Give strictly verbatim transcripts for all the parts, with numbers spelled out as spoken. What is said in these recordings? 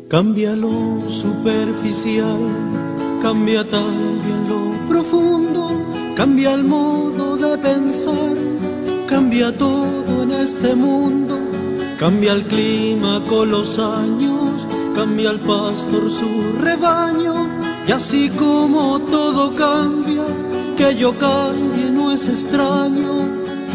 Cambia lo superficial, cambia también lo profundo, cambia el modo de pensar, cambia todo en este mundo, cambia el clima con los años, cambia el pastor su rebaño, y así como todo cambia, que yo cambie no es extraño.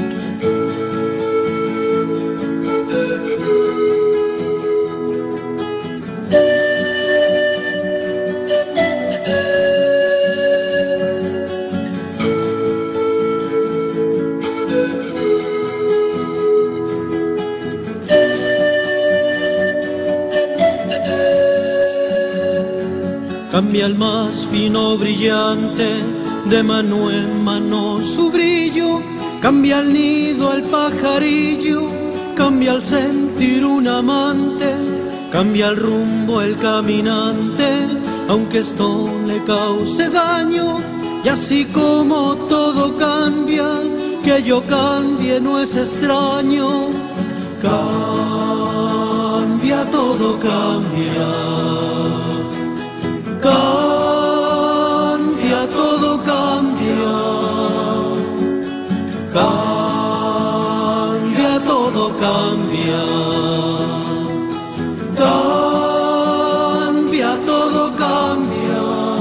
Cambia el más fino brillante, de mano en mano su brillo, cambia el nido al pajarillo, cambia el sentir un amante, cambia el rumbo el caminante, aunque esto le cause daño, y así como todo cambia, que yo cambie no es extraño. Cambia, todo cambia. Cambia, todo cambia, cambia, todo cambia, cambia, todo cambia.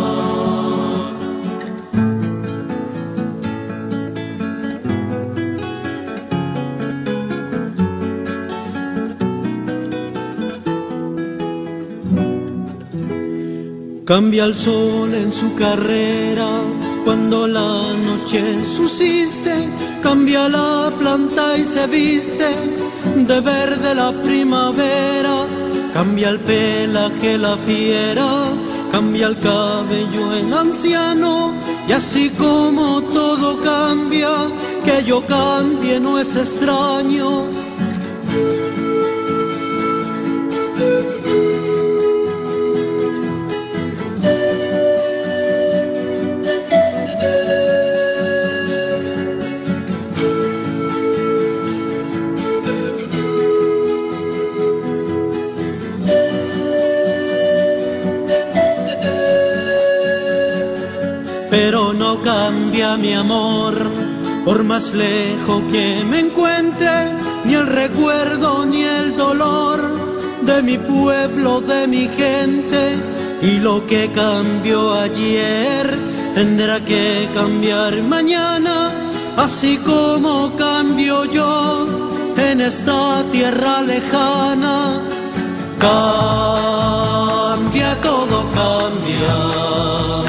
Cambia el sol en su carrera cuando la noche subsiste, cambia la planta y se viste de verde la primavera, cambia el pelaje la fiera, cambia el cabello el anciano, y así como todo cambia, que yo cambie no es extraño. Pero no cambia mi amor, por más lejos que me encuentre, ni el recuerdo ni el dolor de mi pueblo, de mi gente. Y lo que cambió ayer tendrá que cambiar mañana, así como cambio yo en esta tierra lejana. Cambia, todo cambia.